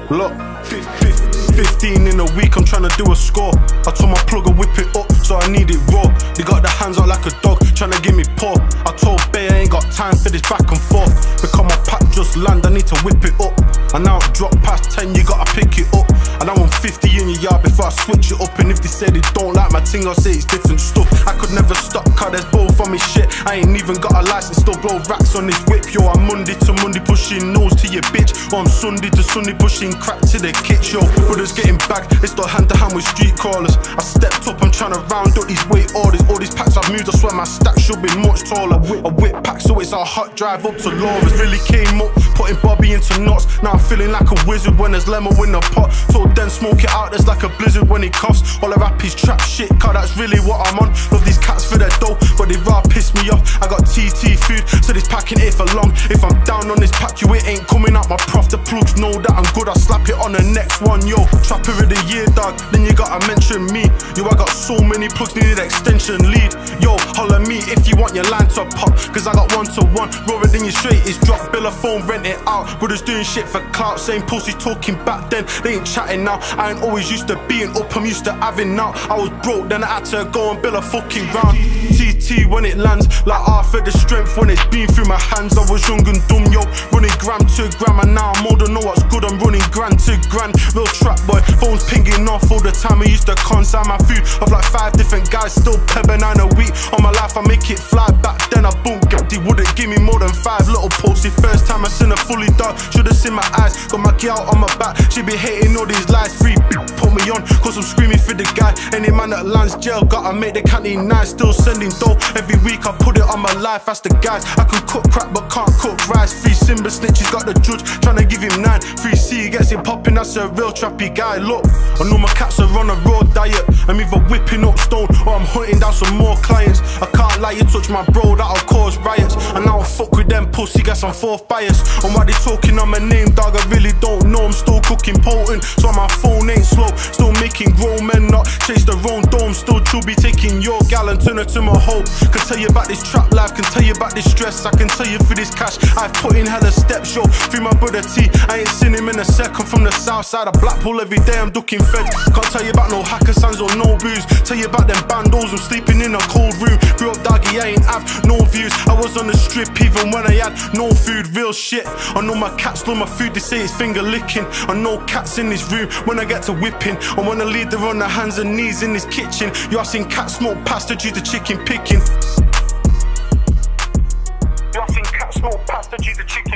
Look, 15 in a week, I'm tryna do a score. I told my plug to whip it up, so I need it raw. They got their hands out like a dog, tryna give me paw. I told Bay I ain't got time for this back and forth. Because my pack just land, I need to whip it up. And now it drop past 10, you gotta pick it up. And I want 50 in your yard before I switch it up. And if they say they don't like my thing, I'll say it's different stuff. I could never stop, cause there's both on me shit. I ain't even got a license, still blow racks on this whip. Yo, I'm Monday to Monday pushing nose to your bitch. Or I'm Sunday to Sunday pushing crack to the kitch. Yo, brothers getting back, it's still hand to hand with street crawlers. I stepped up, I'm trying to round up these weight orders. All these packs I've moved, I swear my stack should be much taller. A whip pack, so it's a hot drive up to Laura's. Really came up, putting Bobby into knots. Now I'm feeling like a wizard when there's lemon in the pot. Told then smoke it out, there's like a blizzard when he coughs. All the rap is trap shit, cause that's really what I'm on. Love these cats for their dough, but they raw piss me off. I got TT food, so this pack ain't here for long. If I'm down on this pack, you it ain't coming out my prof. The plugs know that I'm good, I'll slap it on the next one. Yo, trapper of the year, dog, then you gotta mention me. Yo, I got so many plugs, needed extension lead. Yo, holler me if you want your line to pop, cause I got 1-to-1, roaring in your straight is drop. Bill a phone, rent it out. Brothers doing shit for clout, same pussy talking back then, they ain't chatting now. I ain't always used to being up, I'm used to having now. I was broke, then I had to go and build a fucking round. TT when it lands, like Arthur the strength when it's been through my hands. I was young and dumb, yo, running gram to gram, and now I'm older, know what's good, I'm running grand to grand. Real trap boy, phones pinging off all the time. I used to consign my food of like 5 different guys, still pebbing 9 a week. On my life I make it fly, back then I boom, he wouldn't give me more than 5 little posts. The first time I seen her fully dark, should've seen my eyes. Got my girl on my back, she be hating all these lies. Free put me on, cause I'm screaming for the guy. Any man that lands jail, gotta make the canteen nice. Still sending dough, every week I put it on my life. That's the guys, I can cook crap but can't cook rice. Free Simba snitches, got the judge tryna give him 9. Free C gets it popping, that's a real trappy guy. Look, I know my cats are on a raw diet. I'm either whipping up stone or I'm hunting down some more clients. I can't lie, you touch my bro, that'll cause riots. And I don't fuck with them pussy, got some 4th bias. And why they talking on my name, dog, I really don't know. I'm still cooking potent, so my phone ain't slow. Still making grown men not chase their own dome. Still be taking your gal and turn her to my hoe. Can tell you about this trap life, can tell you about this stress. I can tell you for this cash, I've put in hella steps, yo. Free my brother T, I ain't seen him in a sec. I'm from the south side of Blackpool, every day I'm ducking feds. Can't tell you about no Hackasans or no booze. Tell you about them bandos, I'm sleeping in a cold room. Grew up doggy, I ain't have no views. I was on the strip even when I had no food, real shit. I know my cats love my food, they say it's finger licking. I know cats in this room when I get to whipping. I wanna lead her on their hands and knees in this kitchen. You have seen cats smoke pasta due to chicken picking. You have seen cats smoke pasta due to chicken